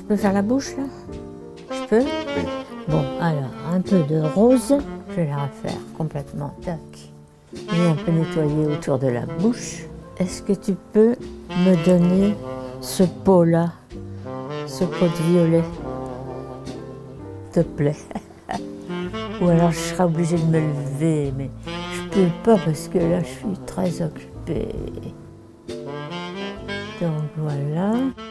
Je peux faire la bouche là? Je peux? Oui. Bon, alors, un peu de rose, je vais la refaire complètement. Tac. J'ai un peu nettoyé autour de la bouche. Est-ce que tu peux me donner ce pot là? Ce pot de violet? S'il te plaît. Ou alors je serai obligée de me lever, mais je peux pas parce que là je suis très occupée. Donc voilà.